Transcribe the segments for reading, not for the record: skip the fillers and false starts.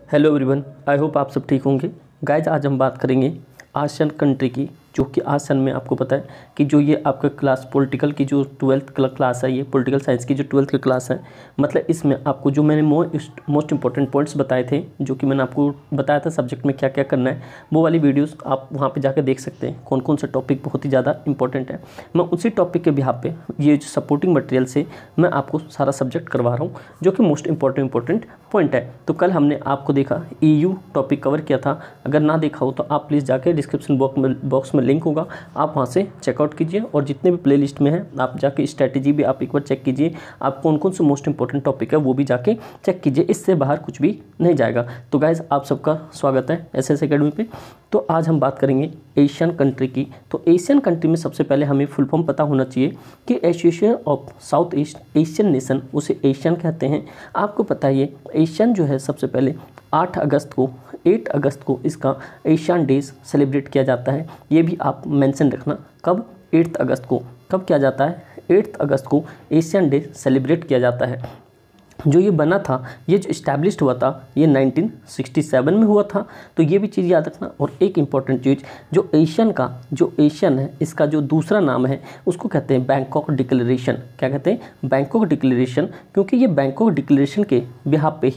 Hello everyone, I hope आप सब ठीक होंगे। गाइज आज हम बात करेंगे आसियान कंट्री की, जो कि आसियान में आपको पता है कि जो ये आपका क्लास पॉलिटिकल की जो 12th क्लास है, ये पॉलिटिकल साइंस की जो 12th की क्लास है, मतलब इसमें आपको जो मैंने मोस्ट इंपॉर्टेंट पॉइंट्स बताए थे, जो कि मैंने आपको बताया था सब्जेक्ट में क्या क्या करना है, वो वाली वीडियोस आप वहाँ पे जाकर देख सकते हैं कौन कौन सा टॉपिक बहुत ही ज़्यादा इंपॉर्टेंट है। मैं उसी टॉपिक के बिहाफ पे ये जो सपोर्टिंग मटेरियल से मैं आपको सारा सब्जेक्ट करवा रहा हूँ, जो कि मोस्ट इंपॉर्टेंट पॉइंट है। तो कल हमने आपको देखा EU टॉपिक कवर किया था, अगर ना देखा हो तो आप प्लीज़ जाके डिस्क्रिप्शन बॉक्स में लिंक होगा, आप वहाँ से चेकआउट कीजिए। और जितने भी प्लेलिस्ट में है आप जाके स्ट्रैटेजी भी आप एक बार चेक कीजिए, आप कौन कौन से मोस्ट इंपॉर्टेंट टॉपिक है वो भी जाके चेक कीजिए, इससे बाहर कुछ भी नहीं जाएगा। तो गाइज आप सबका स्वागत है SS एकेडमी पे। तो आज हम बात करेंगे एशियन कंट्री की। तो एशियन कंट्री में सबसे पहले हमें फुल फॉर्म पता होना चाहिए कि association of south east Asian nation, उसे एशियन कहते हैं। आपको पता है ये एशियन जो है सबसे पहले 8 अगस्त को इसका एशियन डेज सेलिब्रेट किया जाता है। ये भी आप मेंशन रखना, कब 8 अगस्त को, कब किया जाता है 8 अगस्त को एशियन डे सेलिब्रेट किया जाता है। जो ये बना था, ये जो इस्टेब्लिश्ड हुआ था, ये 1967 में हुआ था। तो ये भी चीज़ याद रखना। और एक इम्पॉर्टेंट चीज़, जो एशियन है, इसका जो दूसरा नाम है उसको कहते हैं बैंकॉक डिक्लेरेशन। क्या कहते हैं? बैंकॉक डिक्लेरेशन, क्योंकि ये बैंकॉक डिक्लेरेशन के बिहाफ पे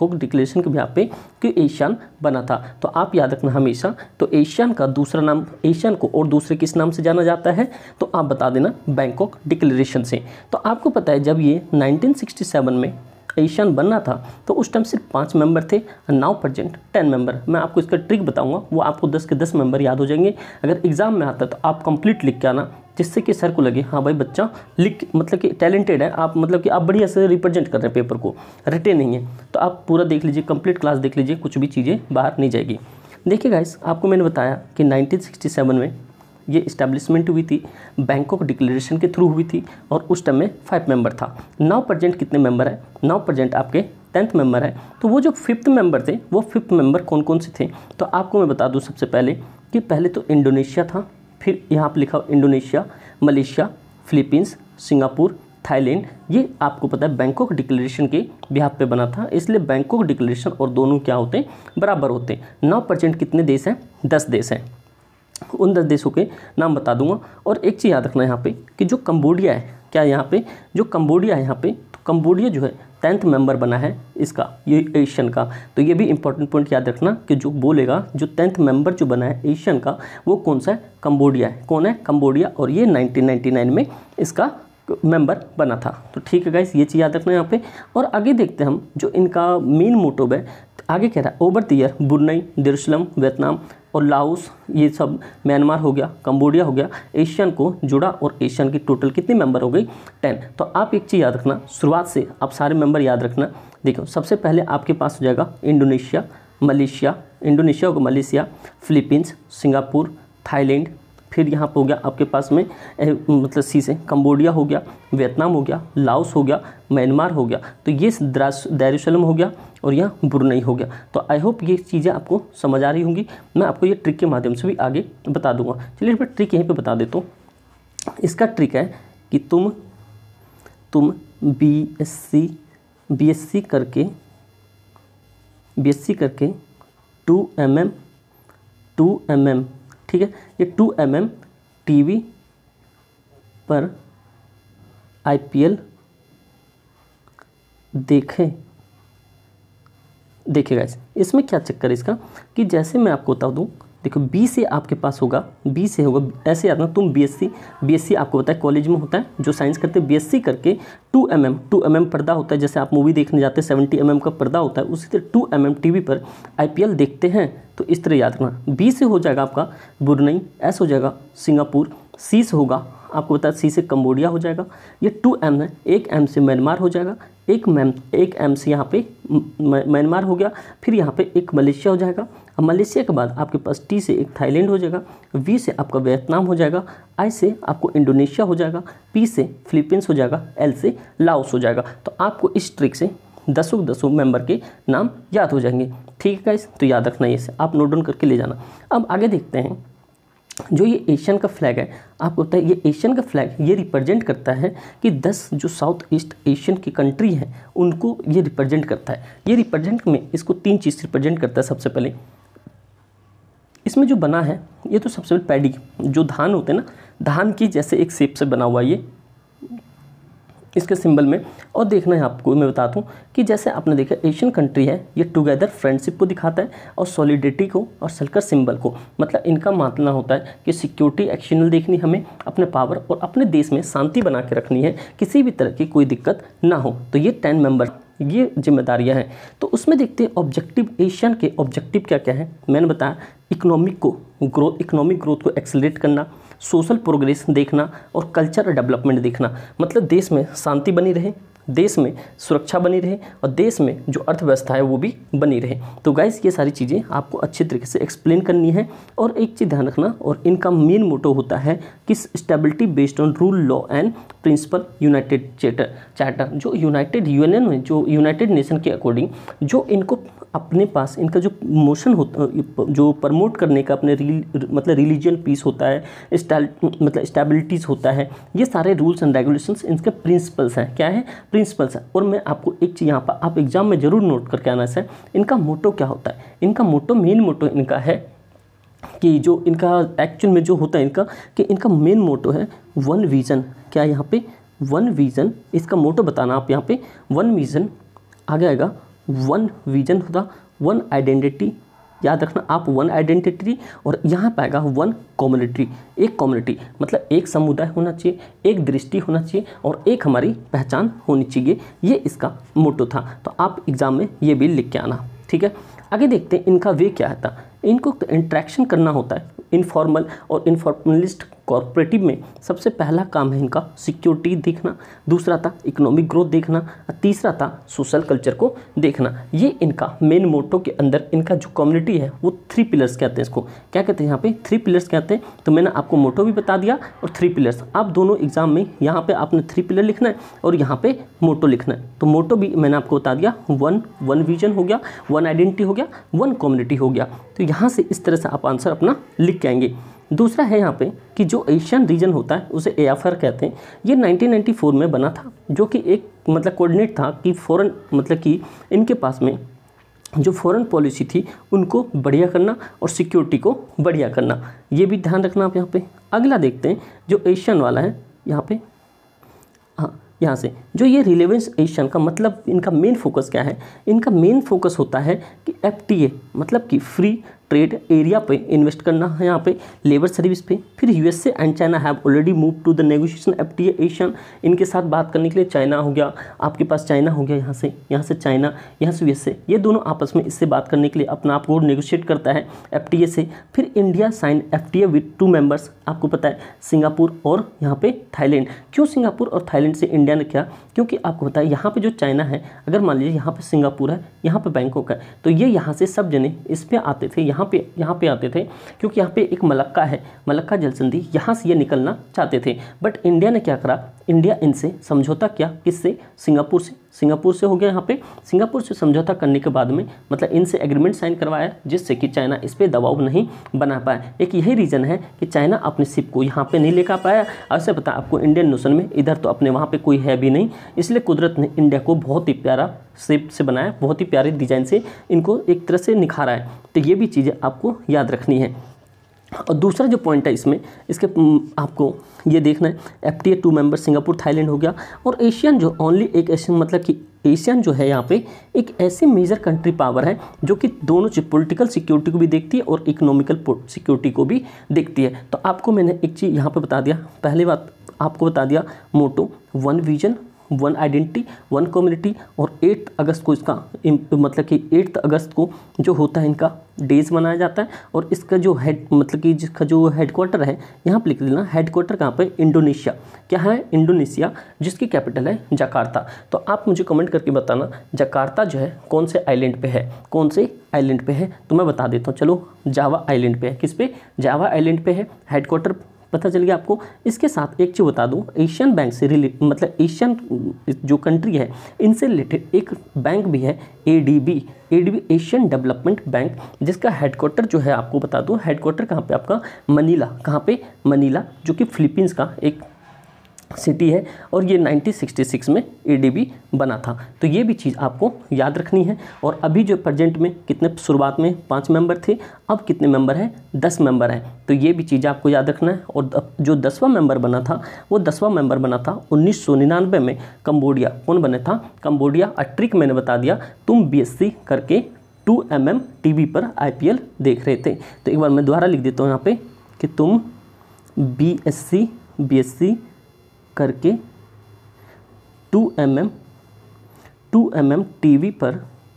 कि एशियन बना था। तो आप याद रखना हमेशा। तो एशियन का दूसरा नाम, एशियन को और दूसरे किस नाम से जाना जाता है, तो आप बता देना बैंकॉक डिक्लेरेशन से। तो आपको पता है जब ये 1967 में एशियन बनना था तो उस टाइम सिर्फ 5 मेंबर थे, नाउ प्रेजेंट 10 मेंबर। मैं आपको इसका ट्रिक बताऊंगा, वो आपको 10 के 10 मेंबर याद हो जाएंगे। अगर एग्जाम में आता है तो आप कंप्लीट लिख के आना, जिससे कि सर को लगे हाँ भाई बच्चा मतलब कि टैलेंटेड है, आप मतलब कि आप बढ़िया से रिप्रेजेंट कर रहे हैं पेपर को, रटे नहीं है। तो आप पूरा देख लीजिए, कंप्लीट क्लास देख लीजिए, कुछ भी चीज़ें बाहर नहीं जाएगी। देखिए गाइस, आपको मैंने बताया कि 1967 में ये इस्टेब्लिशमेंट हुई थी, बैंकॉक डिक्लेरेशन के थ्रू हुई थी, और उस टाइम में 5 मेंबर था। नाउ प्रेजेंट कितने मेंबर है? नाउ प्रेजेंट आपके 10th मेंबर है। तो वो जो 5th मेंबर थे, वो 5th मेंबर कौन कौन से थे, तो आपको मैं बता दूं सबसे पहले कि पहले तो इंडोनेशिया था, फिर यहाँ पर लिखा Indonesia, Malaysia, Philippines, Singapore, Thailand. ये आपको पता है बैंकॉक डिक्लेरेशन के बिहाफ पे बना था, इसलिए बैंकॉक डिक्लेरेशन और दोनों क्या होते हैं, बराबर होते हैं। नाउ प्रेजेंट कितने देश हैं? 10 देश हैं। उन 10 देशों के नाम बता दूंगा। और एक चीज़ याद रखना यहाँ पे कि जो कंबोडिया है, क्या यहाँ पे जो कंबोडिया है, यहाँ पे तो कंबोडिया जो है 10th मेंबर बना है इसका, ये एशियन का। तो ये भी इंपॉर्टेंट पॉइंट याद रखना कि जो बोलेगा जो 10th मेंबर जो बना है एशियन का, वो कौन सा है? कंबोडिया है। कौन है? कंबोडिया। और ये 1999 में इसका मेंबर बना था। तो ठीक है गाइस, ये चीज़ याद रखना यहाँ पे। और आगे देखते हैं हम, जो इनका मेन मोटिव है, आगे कह रहा है over the year Brunei, Darussalam, Vietnam और लाओस, ये सब, म्यांमार हो गया, कंबोडिया हो गया, एशियन को जुड़ा। और एशियन की टोटल कितने मेंबर हो गई? 10। तो आप एक चीज़ याद रखना, शुरुआत से आप सारे मेंबर याद रखना। देखो सबसे पहले आपके पास हो जाएगा इंडोनेशिया, मलेशिया, इंडोनेशिया होगा, मलेशिया, फिलीपींस, सिंगापुर, थाईलैंड। फिर यहाँ पे हो गया आपके पास में मतलब सी से कंबोडिया हो गया, वियतनाम हो गया, लाओस हो गया, म्यांमार हो गया। तो ये दारुसलाम हो गया और यहाँ ब्रुनेई हो गया। तो आई होप ये चीज़ें आपको समझ आ रही होंगी। मैं आपको ये ट्रिक के माध्यम से भी आगे बता दूंगा। चलिए मैं ट्रिक यहीं पे बता देता हूँ। इसका ट्रिक है कि तुम BSc करके 2 mm, ठीक है, ये 2 mm टीवी पर IPL देखिए गाइस। इसमें क्या चक्कर है इसका कि जैसे मैं आपको बता दूं, देखो B से आपके पास होगा, B से होगा ऐसे याद रखना। तुम BSc आपको पता है कॉलेज में होता है, जो साइंस करते हैं BSc करके 2 mm पर्दा होता है। जैसे आप मूवी देखने जाते हैं 70 mm का पर्दा होता है, उसी तरह 2 mm टीवी पर IPL देखते हैं। तो इस तरह याद रखना। B से हो जाएगा आपका ब्रुनेई, S हो जाएगा सिंगापुर, C से होगा आपको पता है C से कंबोडिया हो जाएगा। ये 2 M है, 1 M से म्यांमार हो जाएगा, 1 M से यहाँ पे म्यांमार हो गया। फिर यहाँ पे एक मलेशिया हो जाएगा। अब मलेशिया के बाद आपके पास T से एक थाईलैंड हो जाएगा, V से आपका वियतनाम हो जाएगा, I से आपको इंडोनेशिया हो जाएगा, P से फिलीपींस हो जाएगा, L से लाओस हो जाएगा। तो आपको इस ट्रिक से 10 मेंबर के नाम याद हो जाएंगे। ठीक है गाइस, तो याद रखना, ये से आप नोट डाउन करके ले जाना। अब आगे देखते हैं जो ये एशियन का फ्लैग है, आपको पता है ये एशियन का फ्लैग ये रिप्रेजेंट करता है कि 10 जो साउथ ईस्ट एशियन की कंट्री हैं उनको ये रिप्रेजेंट करता है। ये रिप्रेजेंट में इसको 3 चीज़ रिप्रेजेंट करता है। सबसे पहले इसमें जो बना है ये तो सबसे पहले पैडी, जो धान होते हैं ना, धान की जैसे एक शेप से बना हुआ ये इसके सिंबल में। और देखना है आपको, मैं बताता हूँ कि जैसे आपने देखा एशियन कंट्री है, ये टुगेदर फ्रेंडशिप को दिखाता है और सॉलिडिटी को और सर्कल सिंबल को। मतलब इनका मानना होता है कि सिक्योरिटी एक्शनल देखनी हमें, अपने पावर और अपने देश में शांति बना के रखनी है, किसी भी तरह की कोई दिक्कत ना हो। तो ये 10 मेंबर ये जिम्मेदारियां हैं। तो उसमें देखते हैं ऑब्जेक्टिव, एशियन के ऑब्जेक्टिव क्या क्या है। मैंने बताया इकोनॉमिक ग्रोथ को एक्सेलरेट करना, सोशल प्रोग्रेस देखना और कल्चर डेवलपमेंट देखना। मतलब देश में शांति बनी रहे, देश में सुरक्षा बनी रहे और देश में जो अर्थव्यवस्था है वो भी बनी रहे। तो गाइस ये सारी चीज़ें आपको अच्छे तरीके से एक्सप्लेन करनी है। और एक चीज़ ध्यान रखना, और इनका मेन मोटो होता है कि stability based on rule, law and principle united charter. जो यूनाइटेड यूएनएन में, जो यूनाइटेड नेशन के अकॉर्डिंग जो इनको अपने पास इनका जो मोशन होता, जो प्रमोट करने का अपने मतलब रिलीजन पीस होता है, मतलब स्टेबिलिटीज़ होता है, ये सारे रूल्स एंड रेगुलेशंस इनके प्रिंसिपल्स हैं। क्या है? प्रिंसिपल्स हैं। और मैं आपको एक चीज़ यहाँ पर आप एग्जाम में ज़रूर नोट करके आना है, इनका मोटो क्या होता है। इनका मोटो, मेन मोटो इनका है कि जो इनका एक्चुअल में जो होता है इनका, कि इनका मेन मोटो है वन विज़न। क्या यहाँ पे? वन विज़न, इसका मोटो बताना आप यहाँ पे। वन विज़न आगे आएगा, वन विजन होता, वन आइडेंटिटी, याद रखना आप, वन आइडेंटिटी। और यहाँ पे आएगा वन कम्युनिटी। एक कम्युनिटी मतलब एक समुदाय होना चाहिए, एक दृष्टि होना चाहिए और एक हमारी पहचान होनी चाहिए। ये इसका मोटो था। तो आप एग्ज़ाम में ये भी लिख के आना, ठीक है। आगे देखते हैं इनका वे क्या था। इनको इंट्रैक्शन करना होता है इनफॉर्मल और इनफॉर्मलिस्ट कॉर्पोरेटिव में। सबसे पहला काम है इनका सिक्योरिटी देखना, दूसरा था इकोनॉमिक ग्रोथ देखना, तीसरा था सोशल कल्चर को देखना। ये इनका मेन मोटो के अंदर इनका जो कम्युनिटी है वो 3 पिलर्स कहते हैं। इसको क्या कहते हैं? यहाँ पे 3 पिलर्स कहते हैं। तो मैंने आपको मोटो भी बता दिया और 3 पिलर्स। आप दोनों एग्जाम में यहाँ पे आपने 3 पिलर लिखना है और यहाँ पे मोटो लिखना है। तो मोटो भी मैंने आपको बता दिया, वन विजन हो गया, वन आइडेंटिटी हो गया, वन कम्युनिटी हो गया। तो यहाँ से इस तरह से आप आंसर अपना लिख के आएंगे। दूसरा है यहाँ पे कि जो एशियन रीजन होता है उसे एआफर कहते हैं। ये 1994 में बना था, जो कि एक मतलब कोऑर्डिनेट था कि फॉरेन, मतलब कि इनके पास में जो फॉरेन पॉलिसी थी उनको बढ़िया करना और सिक्योरिटी को बढ़िया करना। ये भी ध्यान रखना आप यहाँ पे। अगला देखते हैं जो एशियन वाला है यहाँ पे। हाँ, यहाँ से जो ये रिलेवेंस एशियन का मतलब इनका मेन फोकस क्या है? इनका मेन फोकस होता है कि एफटीए मतलब कि फ्री ट्रेड एरिया पे इन्वेस्ट करना है, यहाँ पे लेबर सर्विस पे। फिर USA and China have already move to the negotiation FTA Asian. इनके साथ बात करने के लिए चाइना हो गया, आपके पास चाइना हो गया, यहाँ से चाइना, यहाँ से यूएसए, ये दोनों आपस में इससे बात करने के लिए अपना आप को नेगोशिएट करता है एफटीए से। फिर India sign FTA with 2 members, आपको पता है सिंगापुर और यहाँ पे थाईलैंड। क्यों सिंगापुर और थाईलैंड से इंडिया ने किया? क्योंकि आपको पता है यहाँ पे जो चाइना है, अगर मान लीजिए यहाँ पे सिंगापुर है, यहाँ पे बैंकॉक है, तो ये यहाँ से सब जने इस पे आते थे, यहाँ पे आते थे, क्योंकि यहाँ पे एक मलक्का है, मलक्का जल संधि, यहाँ से ये निकलना चाहते थे। बट इंडिया ने क्या करा? इंडिया इनसे समझौता किया, किससे? सिंगापुर से हो गया। यहाँ पे सिंगापुर से समझौता करने के बाद में मतलब इनसे एग्रीमेंट साइन करवाया, जिससे कि चाइना इस पर दबाव नहीं बना पाया। एक यही रीज़न है कि चाइना अपने शिप को यहाँ पे नहीं लेकर पाया। ऐसे पता आपको इंडियन ओशन में इधर तो अपने वहाँ पे कोई है भी नहीं, इसलिए कुदरत ने इंडिया को बहुत ही प्यारा शेप से बनाया, बहुत ही प्यारे डिज़ाइन से इनको एक तरह से निखारा है। तो ये भी चीज़ें आपको याद रखनी है। और दूसरा जो पॉइंट है इसमें, इसके आपको ये देखना है एफटीए 2 मेंबर सिंगापुर थाईलैंड हो गया। और एशियन जो ओनली एक एशियन मतलब कि एशियन जो है यहाँ पे एक ऐसी मेजर कंट्री पावर है जो कि दोनों पॉलिटिकल सिक्योरिटी को भी देखती है और इकोनॉमिकल सिक्योरिटी को भी देखती है। तो आपको मैंने एक चीज़ यहाँ पे बता दिया, पहली बात आपको बता दिया motto, one vision, one identity, one community. और 8 अगस्त को इसका मतलब कि 8 अगस्त को जो होता है इनका डेज मनाया जाता है। और इसका जो हेड मतलब कि जिसका जो हेडक्वार्टर है यहाँ पे लिख देना, हेडक्वार्टर कहाँ पे? इंडोनेशिया। क्या है? इंडोनेशिया, जिसकी कैपिटल है जकार्ता। तो आप मुझे कमेंट करके बताना जकार्ता जो है कौन से आइलैंड पे है, कौन से आइलैंड पे है? तो मैं बता देता हूँ, चलो जावा आइलैंड पे है। किस पे? जावा आइलैंड पे है। हेडक्वार्टर पता चल गया आपको। इसके साथ एक चीज़ बता दूं, एशियन बैंक से रिलेटेड मतलब एशियन जो कंट्री है इनसे रिलेटेड एक बैंक भी है एडीबी एशियन डेवलपमेंट बैंक, जिसका हेडक्वार्टर जो है आपको बता दूं, हेडक्वार्टर कहाँ पे आपका मनीला, कहाँ पे मनीला, जो कि फिलीपींस का एक सिटी है और ये 1966 में एडीबी बना था। तो ये भी चीज़ आपको याद रखनी है। और अभी जो प्रेजेंट में कितने, शुरुआत में 5 मेंबर थे, अब कितने मेंबर हैं, 10 मेंबर हैं। तो ये भी चीज़ आपको याद रखना है। और जो 10वां मेंबर बना था वो 10वां मेंबर बना था 1999 में कंबोडिया। कौन बना था, कंबोडिया। ट्रिक मैंने बता दिया, तुम बीएससी करके 2mm टीवी पर IPL देख रहे थे। तो एक बार मैं दोबारा लिख देता हूँ यहाँ पे कि तुम बीएससी करके 2mm टीवी पर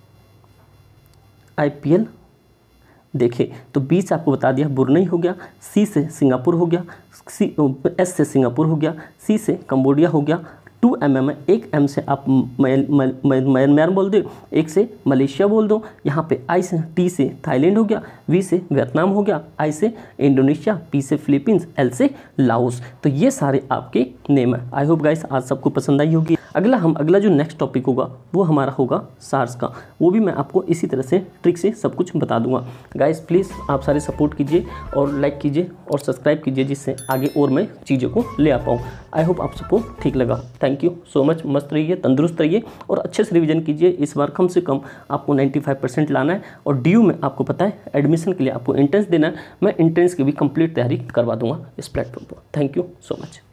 IPL देखे। तो बी से आपको बता दिया ब्रुनेई हो गया, सी से सिंगापुर हो गया, एस से सिंगापुर हो गया, सी से कंबोडिया हो गया, 2mm है, एक M से आप म्यांमार बोल दो, एक से मलेशिया बोल दो, यहाँ पे I से T से थाईलैंड हो गया, V से वियतनाम हो गया, I से इंडोनेशिया, P से फिलीपींस, L से लाओस। तो ये सारे आपके नेम है। आई होप गाइस आज सबको पसंद आई होगी। अगला जो नेक्स्ट टॉपिक होगा वो हमारा होगा सार्स का, वो भी मैं आपको इसी तरह से ट्रिक से सब कुछ बता दूंगा। गाइस प्लीज़ आप सारे सपोर्ट कीजिए और लाइक कीजिए और सब्सक्राइब कीजिए, जिससे आगे और मैं चीज़ों को ले आ पाऊँ। आई होप आप सबको ठीक लगा। Thank you so much. मस्त रहिए, तंदुरुस्त रहिए और अच्छे से रिवीजन कीजिए। इस बार कम से कम आपको 95% लाना है। और DU में आपको पता है एडमिशन के लिए आपको एंट्रेंस देना है। मैं एंट्रेंस की भी कंप्लीट तैयारी करवा दूंगा इस प्लेटफॉर्म पर। Thank you so much.